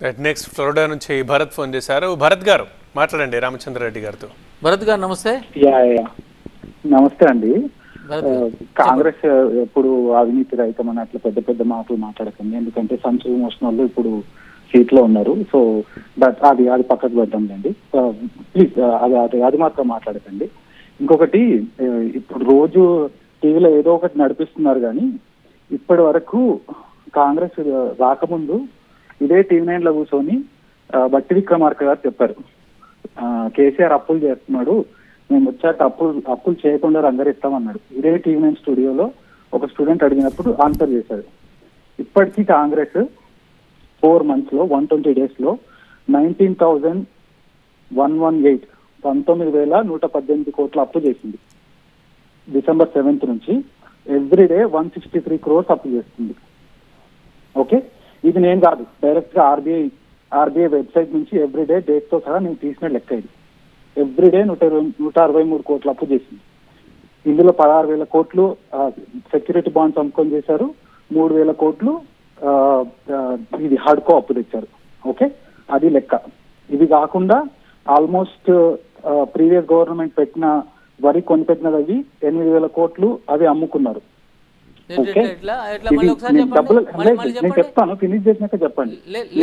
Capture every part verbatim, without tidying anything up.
Right, next Florida నుంచి Bharat phone చేశారు. భరత్ గారు మాట్లాడండి రామచంద్రారెడ్డి గారితో. భరత్ గారు నమస్తే. యా యా నమస్తే అండి. కాంగ్రెస్ ఎప్పుడు అవినీతి రహితమని అట్లా పెద్ద పెద్ద మాటలు మాట్లాడకండి, ఎందుకంటే సంచు మోసిన వాళ్ళు ఇప్పుడు సీట్ లో ఉన్నారు. సో బట్ అది అది పక్కకు పెట్టండి. ప్లీజ్ అది అది అది మాత్రం మాట్లాడకండి. ఇంకొకటి, ఇప్పుడు రోజు టీవీలో ఏదో ఒకటి నడిపిస్తున్నారు కానీ ఇప్పటి వరకు కాంగ్రెస్ రాకముందు ఇదే టీవీ నైన్ లో కూర్చొని బట్టి విక్రమార్క గారు చెప్పారు, కేసీఆర్ అప్పులు చేస్తున్నాడు, మేము వచ్చాక అప్పులు అప్పులు చేయకుండా రంగరిస్తామన్నాడు. ఇదే టీవీ నైన్ స్టూడియోలో ఒక స్టూడెంట్ అడిగినప్పుడు ఆన్సర్ చేశాడు. ఇప్పటికీ కాంగ్రెస్ ఫోర్ మంత్స్ లో వన్ ట్వంటీ డేస్ లో nineteen thousand one one eight పంతొమ్మిది వేల నూట పద్దెనిమిది కోట్ల అప్పు చేసింది. డిసెంబర్ సెవెంత్ నుంచి everyday one sixty three crores అప్పు చేస్తుంది. ఓకే, ఇది నేను కాదు, డైరెక్ట్ గా ఆర్బీఐ ఆర్బీఐ వెబ్సైట్ నుంచి ఎవ్రీడే డేట్ తో సహా నేను తీసిన లెక్క ఇది. ఎవ్రీడే నూట ఇరవై నూట అరవై మూడు కోట్ల అప్పు చేసింది. ఇందులో పదహారు వేల కోట్లు సెక్యూరిటీ బాండ్స్ అమ్ముకొని చేశారు, మూడు వేల కోట్లు ఇది హార్డ్కో అప్పు తెచ్చారు. ఓకే, అది లెక్క. ఇది కాకుండా ఆల్మోస్ట్ ప్రీవియస్ గవర్నమెంట్ పెట్టిన వరి కొనిపెట్టినది అవి ఎనిమిది వేల కోట్లు అవి అమ్ముకున్నారు. ఓకే, డబ్బులు నేను చెప్తాను, ఫినిష్ చేసినాక చెప్పండి.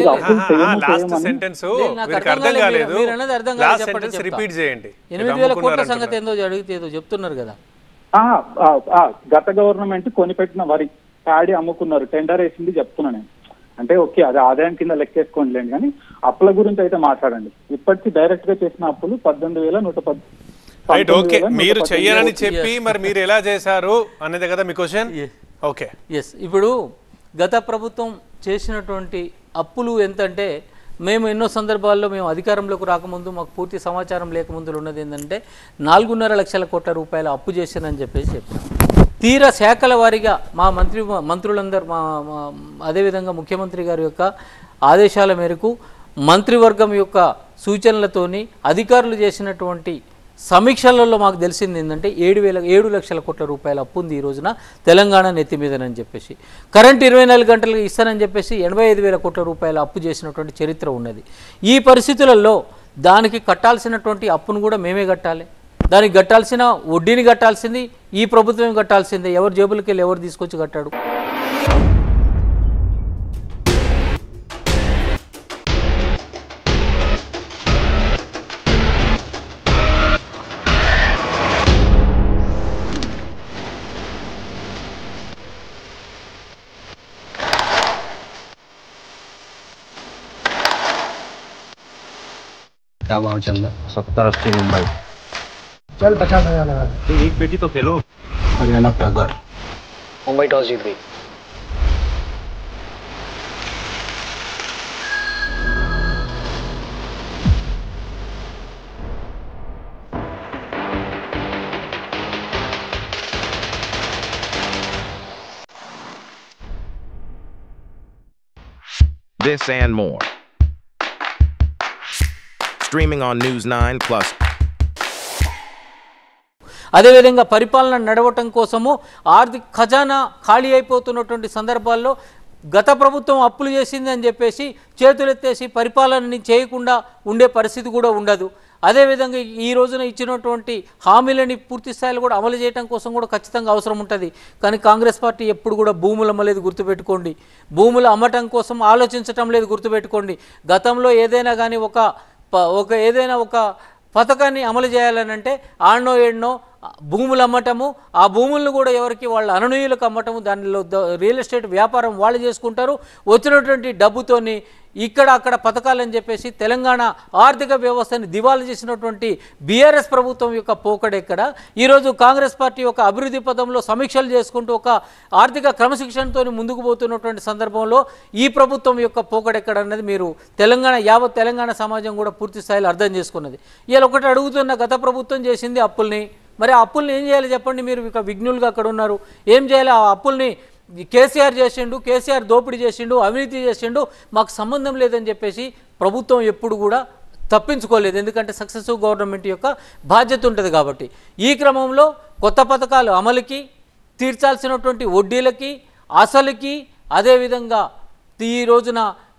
చెప్తున్నారు కదా, గత గవర్నమెంట్ కొనిపెట్టిన వరి ప్యాడీ అమ్ముకున్నారు, టెండర్ వేసింది చెప్తున్నా నేను. అంటే ఓకే, అది ఆదాయం కింద లెక్కేసుకోండిలేండి, కానీ అప్పుల గురించి అయితే మాట్లాడండి. ఇప్పటికీ డైరెక్ట్ గా చేసిన అప్పులు పద్దెనిమిది వేల నూట పద్ రైట్. ఓకే, మీరు చెయ్యనని చెప్పి మరి మీరు ఎలా చేశారు అనేది కదా మీ క్వశ్చన్. Okay, yes. ఇప్పుడు గత ప్రభుత్వం చేసినటువంటి అప్పులు ఎంతంటే, మేము ఎన్నో సందర్భాల్లో మేము అధికారంలోకి రాకముందు మాకు పూర్తి సమాచారం లేకముందు ఉన్నది ఏంటంటే నాలుగున్నర లక్షల కోట్ల రూపాయల అప్పు చేశానని చెప్పేసి చెప్పాను. తీరా శాఖల వారీగా మా మంత్రి మంత్రులందరూ మా అదేవిధంగా ముఖ్యమంత్రి గారి యొక్క ఆదేశాల మేరకు మంత్రివర్గం యొక్క సూచనలతోని అధికారులు చేసినటువంటి సమీక్షలలో మాకు తెలిసింది ఏంటంటే ఏడు వేల ఏడు లక్షల కోట్ల రూపాయల అప్పు ఉంది ఈ రోజున తెలంగాణ నెత్తి మీదనని చెప్పేసి. కరెంట్ ఇరవై నాలుగు గంటలకు ఇస్తానని చెప్పేసి ఎనభై ఐదు వేల కోట్ల రూపాయల అప్పు చేసినటువంటి చరిత్ర ఉన్నది. ఈ పరిస్థితులలో దానికి కట్టాల్సినటువంటి అప్పును కూడా మేమే కట్టాలి, దానికి కట్టాల్సిన వడ్డీని కట్టాల్సింది ఈ ప్రభుత్వం కట్టాల్సిందే. ఎవరు జేబులకి వెళ్ళి ఎవరు తీసుకొచ్చి కట్టాడు? क्या भाव चल रहा? सत्तर अस्सी मुंबई चल पचास हजार लगा एक पेटी तो खेलो। हरियाणा पैगर मुंबई टॉस जीत गई। This and more. Streaming on News nine plus. అదేవిధంగా పరిపాలన నడవటం కోసము ఆర్థిక ఖజానా ఖాళీ అయిపోతున్నటువంటి సందర్భాల్లో గత ప్రభుత్వం అప్పులు చేసింది అని చెప్పేసి చేతులెత్తేసి పరిపాలనని చేయకుండా ఉండే పరిస్థితి కూడా ఉండదు. అదేవిధంగా ఈ రోజున ఇచ్చినటువంటి హామీలని పూర్తి స్థాయిలో కూడా అమలు చేయడం కోసం కూడా ఖచ్చితంగా అవసరం ఉంటుంది. కానీ కాంగ్రెస్ పార్టీ ఎప్పుడు కూడా భూములు అమ్మలేదు, గుర్తుపెట్టుకోండి. భూములు అమ్మటం కోసం ఆలోచించటం లేదు, గుర్తుపెట్టుకోండి. గతంలో ఏదైనా కానీ ఒక ఒక ఏదైనా ఒక పథకాన్ని అమలు చేయాలని అంటే ఆడనో ఏడనో భూములు అమ్మటము, ఆ భూములను కూడా ఎవరికి వాళ్ళ అననీయులకు అమ్మటము, దానిలో రియల్ ఎస్టేట్ వ్యాపారం వాళ్ళు చేసుకుంటారు. వచ్చినటువంటి డబ్బుతోని ఇక్కడ అక్కడ పథకాలని చెప్పేసి తెలంగాణ ఆర్థిక వ్యవస్థని దివాలా చేసినటువంటి బీఆర్ఎస్ ప్రభుత్వం యొక్క పోకడెక్కడ. ఈరోజు కాంగ్రెస్ పార్టీ ఒక అభివృద్ధి పదంలో సమీక్షలు చేసుకుంటూ ఒక ఆర్థిక క్రమశిక్షణతో ముందుకు పోతున్నటువంటి సందర్భంలో ఈ ప్రభుత్వం యొక్క పోకడెక్కడ అన్నది మీరు తెలంగాణ యావత్ తెలంగాణ సమాజం కూడా పూర్తి స్థాయిలో అర్థం చేసుకున్నది. ఇలా ఒకటి అడుగుతున్న, గత ప్రభుత్వం చేసింది అప్పుల్ని, మరి ఆ అప్పుల్ని ఏం చేయాలి చెప్పండి? మీరు ఇక విఘ్నులుగా అక్కడ ఉన్నారు, ఏం చేయాలి? ఆ అప్పుల్ని కేసీఆర్ చేసిండు, కేసీఆర్ దోపిడీ చేసిండు, అవినీతి చేసిండు, మాకు సంబంధం లేదని చెప్పేసి ప్రభుత్వం ఎప్పుడు కూడా తప్పించుకోలేదు. ఎందుకంటే సక్సెసివ్ గవర్నమెంట్ యొక్క బాధ్యత ఉంటుంది కాబట్టి. ఈ క్రమంలో కొత్త పథకాలు అమలుకి, తీర్చాల్సినటువంటి వడ్డీలకి, అసలుకి, అదేవిధంగా ఈ రోజున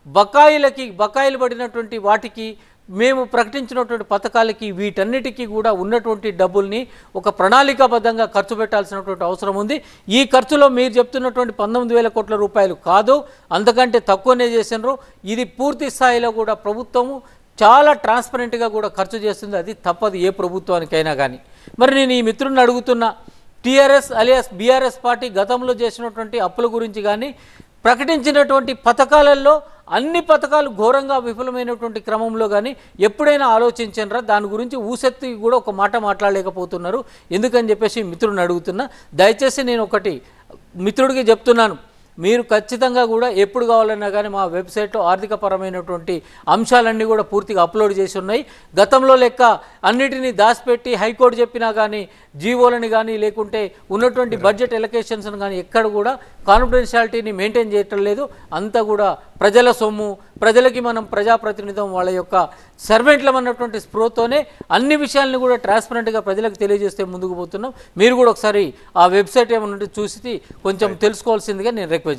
బకాయిలకి బకాయిలు పడినటువంటి వాటికి మేము ప్రకటించినటువంటి పథకాలకి వీటన్నిటికీ కూడా ఉన్నటువంటి డబ్బుల్ని ఒక ప్రణాళికాబద్ధంగా ఖర్చు పెట్టాల్సినటువంటి అవసరం ఉంది. ఈ ఖర్చులో మీరు చెప్తున్నటువంటి పంతొమ్మిది వేల కోట్ల రూపాయలు కాదు, అంతకంటే తక్కువనే చేసినారు. ఇది పూర్తి స్థాయిలో కూడా ప్రభుత్వము చాలా ట్రాన్స్పరెంట్గా కూడా ఖర్చు చేస్తుంది. అది తప్పదు ఏ ప్రభుత్వానికైనా కానీ. మరి నేను ఈ మిత్రుడిని అడుగుతున్నా, టీఆర్ఎస్ అలియాస్ బీఆర్ఎస్ పార్టీ గతంలో చేసినటువంటి అప్పుల గురించి కానీ ప్రకటించినటువంటి పథకాలలో అన్ని పథకాలు ఘోరంగా విఫలమైనటువంటి క్రమంలో కానీ ఎప్పుడైనా ఆలోచించనరా? దాని గురించి ఊసెత్తి కూడా ఒక మాట మాట్లాడలేకపోతున్నారు. ఎందుకని చెప్పేసి మిత్రుడిని అడుగుతున్నా. దయచేసి నేను ఒకటి మిత్రుడికి చెప్తున్నాను, మీరు ఖచ్చితంగా కూడా ఎప్పుడు కావాలన్నా కానీ మా వెబ్సైట్లో ఆర్థికపరమైనటువంటి అంశాలన్నీ కూడా పూర్తిగా అప్లోడ్ చేసి ఉన్నాయి. గతంలో లెక్క అన్నిటినీ దాచిపెట్టి హైకోర్టు చెప్పినా కానీ జీవోలని కానీ లేకుంటే ఉన్నటువంటి బడ్జెట్ ఎలకేషన్స్ని కానీ ఎక్కడ కూడా కాన్ఫిడెన్షియాలిటీని మెయింటైన్ చేయటం లేదు. అంతా కూడా ప్రజల సొమ్ము, ప్రజలకి మనం ప్రజాప్రతినిధం వాళ్ళ యొక్క సర్వెంట్లం అన్నటువంటి స్పృహతోనే అన్ని విషయాలను కూడా ట్రాన్స్పరెంట్గా ప్రజలకు తెలియజేస్తే ముందుకు పోతున్నాం. మీరు కూడా ఒకసారి ఆ వెబ్సైట్ ఏమన్నా చూసి కొంచెం తెలుసుకోవాల్సిందిగా నేను రిక్వెస్ట్